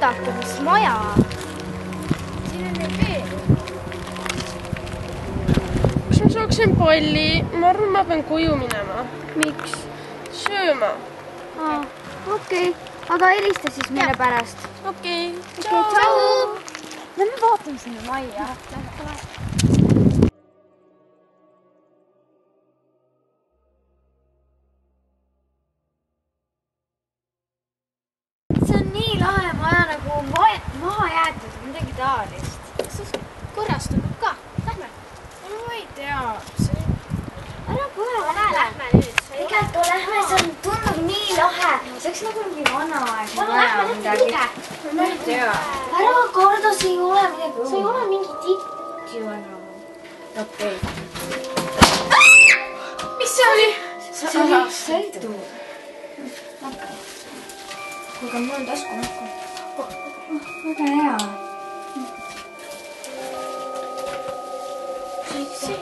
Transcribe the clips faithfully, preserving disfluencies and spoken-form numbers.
vaadake, mis maja. Siin on meil veel. Kas ma saaksin palli? Ma arvan, ma pean koju minema. Miks? Sööma. Aa, okei. Aga helista siis meile pärast. Okei. Okei, tšau! Lähme vaatame sinna majja. See on nii lahe maja nagu maha jäetud, midagi taolist. Kas see korrastunud ka? Lähme. Ma ei tea. Ära kohe Lähme, lähme nüüd. Tegelikult lähme, see on tundub nii lahe. See oleks nagu mingi vanaaegne maja midagi. Ma ei tea. Ära karda, see ei ole midagi. See ei ole mingi titt ju enam. Okei. Mis see oli? See oli sõidu. Kuulge, mul on tasku nahku. Väga hea. Sõitsi.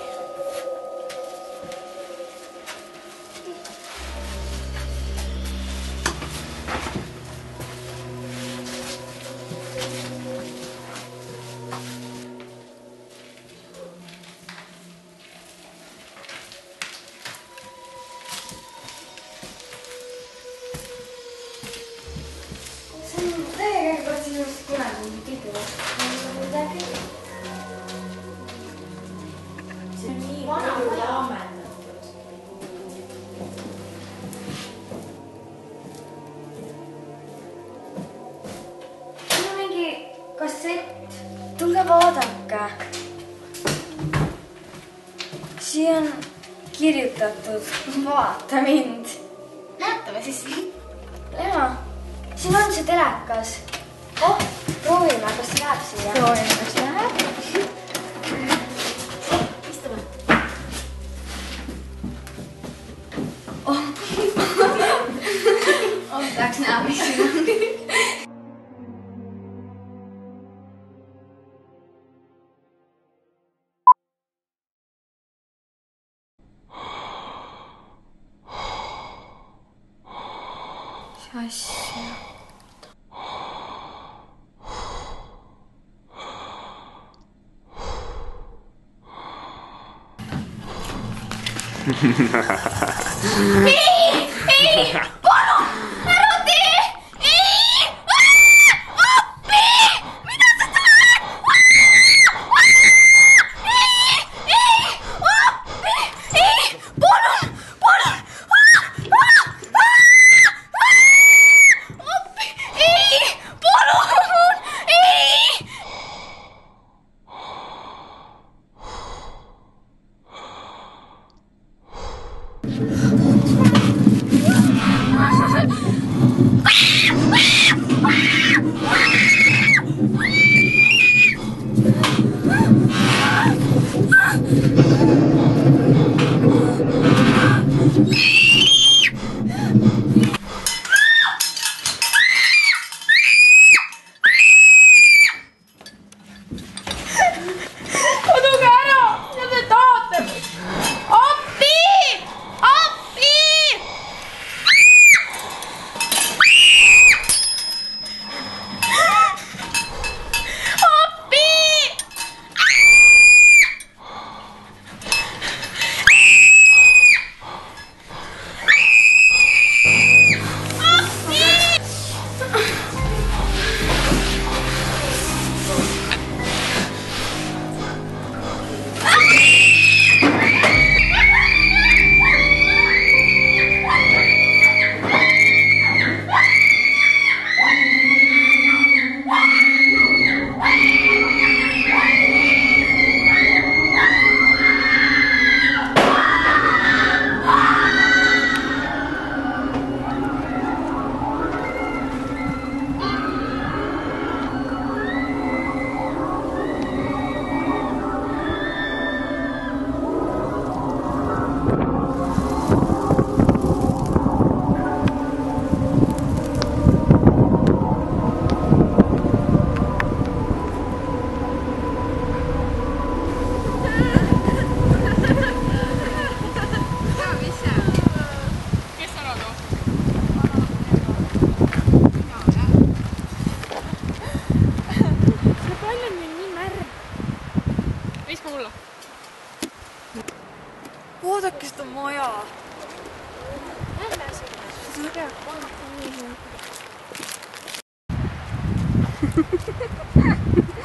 See on nii vana maja. Siin on mingi kassett. Tulge vaadake. Siin on kirjutatud. Vaata mind. Vaatame siis. Jaa. Siin on see telekas. Oh, proovime, kas see läheb siia. Proovime, kas see läheb. Istume. Oh. Oh, tahaks näha, mis siin on. Mis asja? Ei! Ei! Palun! Ära tee! Ei! Appi! Mida sa teed? Ei! Ei! Appi! Ei! Palun! Palun! Appi! Ei! Palun! Ei! Kaduge ära! Ja te tahate! Appi! Appi! vaadake seda maja. Lähme sinna.